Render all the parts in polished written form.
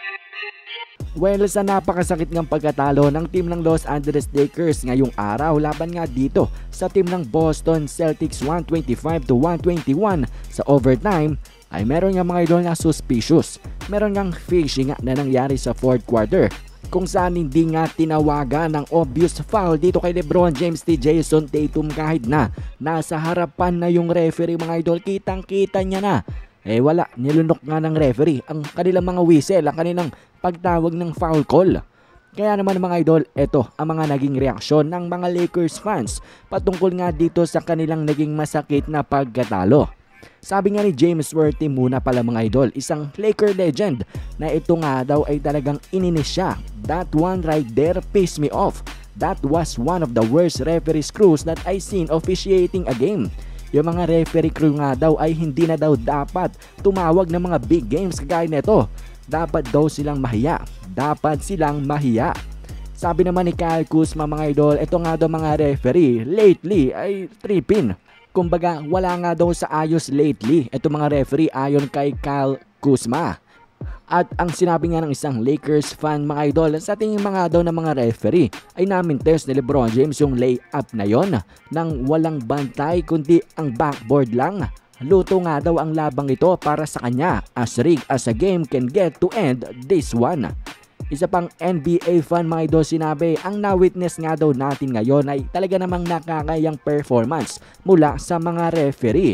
Well, sa napakasakit ng pagkatalo ng team ng Los Angeles Lakers ngayong araw laban nga dito sa team ng Boston Celtics 125-121 sa overtime, ay meron nga mga idol na suspicious. Meron nga fishy nga na nangyari sa fourth quarter kung saan hindi nga tinawagan ng obvious foul dito kay LeBron James ni Jason Tatum kahit na nasa harapan na yung referee mga idol. Kitang kita niya na. Wala, nilunok nga ng referee ang kanilang mga whistle, ang kanilang pagtawag ng foul call. Kaya naman mga idol, ito ang mga naging reaksyon ng mga Lakers fans patungkol nga dito sa kanilang naging masakit na pagkatalo. Sabi nga ni James Worthy muna pala mga idol, isang Laker legend, na ito nga daw ay talagang ininis siya. That one right there pissed me off. That was one of the worst referee screws that I seen officiating a game. Yung mga referee crew nga daw ay hindi na daw dapat tumawag ng mga big games kagaya nito. Dapat daw silang mahiya. Dapat silang mahiya. Sabi naman ni Kyle Kuzma mga idol, ito nga daw mga referee lately ay tripping. Kumbaga wala nga daw sa ayos lately ito mga referee ayon kay Kyle Kuzma. At ang sinabi nga ng isang Lakers fan mga idol, sa tingin mga daw ng mga referee ay namintes ni LeBron James yung layup na yon nang walang bantay kundi ang backboard lang. Luto nga daw ang labang ito para sa kanya, as rigged as a game can get to end this one. Isa pang NBA fan mga idol sinabi, ang na-witness nga daw natin ngayon ay talaga namang nakakayang performance mula sa mga referee.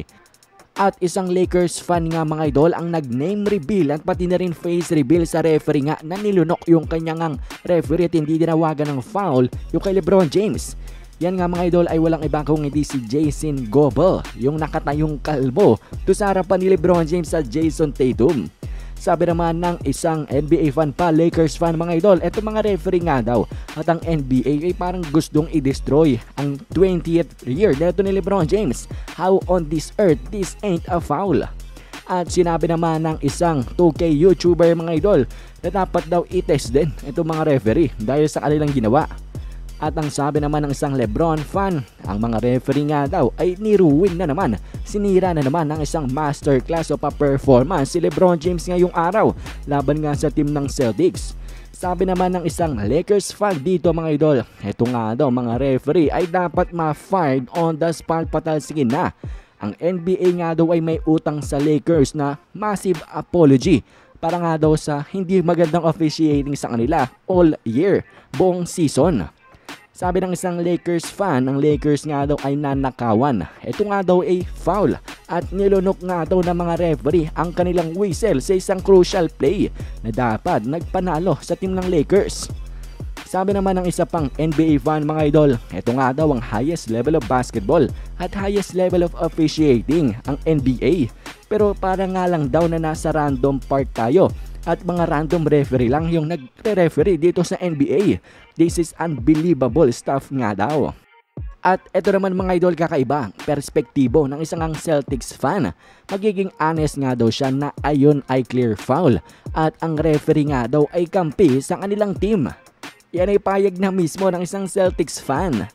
At isang Lakers fan nga mga idol ang nag-name reveal at pati na rin face reveal sa referee nga na nilunok yung kanyang referee at hindi dinawagan ng foul yung kay LeBron James. Yan nga mga idol ay walang iba kung hindi si Jason Goble, yung nakatayong kalbo to sa harapan ni LeBron James sa Jason Tatum. Sabi naman ng isang NBA fan pa, Lakers fan mga idol, eto mga referee nga daw at ang NBA ay parang gustong i-destroy ang 20th year neto ni LeBron James. How on this earth this ain't a foul? At sinabi naman ng isang 2K YouTuber mga idol na dapat daw i-test din itong mga referee dahil sa kanilang ginawa. At ang sabi naman ng isang LeBron fan, ang mga referee nga daw ay niruwin na naman. Sinira na naman ng isang masterclass of a performance si LeBron James ngayong araw laban nga sa team ng Celtics. Sabi naman ng isang Lakers fan dito mga idol, eto nga daw mga referee ay dapat ma-fired on the spot patalsingin na. Ang NBA nga daw ay may utang sa Lakers na massive apology para nga daw sa hindi magandang officiating sa kanila all year, buong season. Sabi ng isang Lakers fan, ang Lakers nga daw ay nanakawan. Ito nga daw ay foul at nilunok nga daw ng mga referee ang kanilang whistle sa isang crucial play na dapat nagpanalo sa team ng Lakers. Sabi naman ng isa pang NBA fan mga idol, ito nga daw ang highest level of basketball at highest level of officiating ang NBA. Pero parang nga lang daw na nasa random part tayo at mga random referee lang yung nagre-referee dito sa NBA. This is unbelievable stuff nga daw. At ito naman mga idol, kakaiba perspektibo ng isang Celtics fan. Magiging honest nga daw siya na ayon ay clear foul at ang referee nga daw ay kampi sa kanilang team. Yan ay payag na mismo ng isang Celtics fan.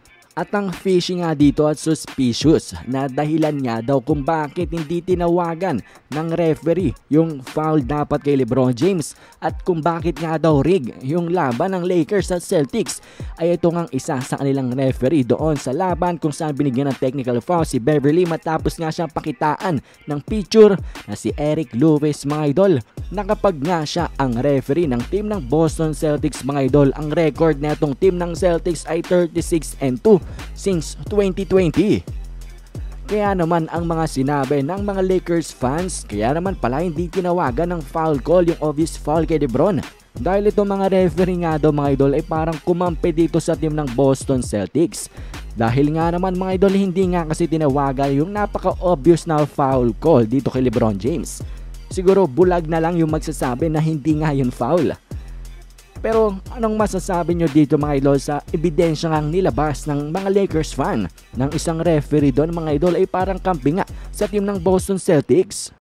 At ang fishy nga dito at suspicious na dahilan nga daw kung bakit hindi tinawagan ng referee yung foul dapat kay LeBron James at kung bakit nga daw rig yung laban ng Lakers at Celtics ay ito ngang isa sa kanilang referee doon sa laban kung saan binigyan ng technical foul si Beverly matapos nga siyang pakitaan ng picture na si Eric Lewis mga idol. Nakapag nga siya ang referee ng team ng Boston Celtics mga idol. Ang record na itong team ng Celtics ay 36-2 since 2020. Kaya naman ang mga sinabi ng mga Lakers fans, kaya naman pala hindi tinawagan ng foul call yung obvious foul kay LeBron. Dahil itong mga referee nga daw mga idol ay parang kumampi dito sa team ng Boston Celtics. Dahil nga naman mga idol hindi nga kasi tinawagan yung napaka-obvious na foul call dito kay LeBron James. Siguro bulag na lang yung magsasabi na hindi nga yun foul. Pero anong masasabi nyo dito mga idol sa ebidensya ngang nilabas ng mga Lakers fan ng isang referee doon mga idol ay parang kampi nga sa team ng Boston Celtics?